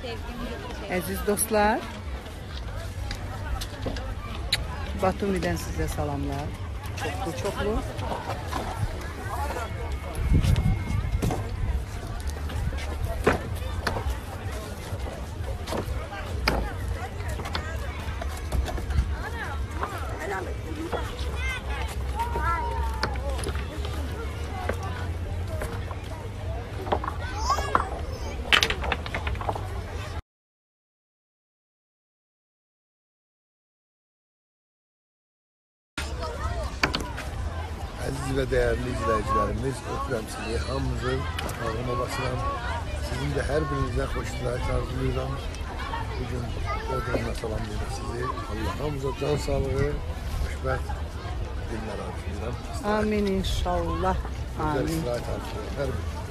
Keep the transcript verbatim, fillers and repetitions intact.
Əziz dostlar, Batumi'dən sizə salamlar. Çoxlu, çoxlu. Əziz və dəyərli izləyicilərimiz, öpürəm sizi, hamınızın ağlıma basıram. Sizin də hər birinizdən xoş istirahət arzulayıram. Bugün Bodrum'da salamlayıram sizi. Allah hamıza can sağlığı, xoşbəxt günlər arzulayıram. Amin inşallah. Güzel istirahət arzulayıram hər biriniz.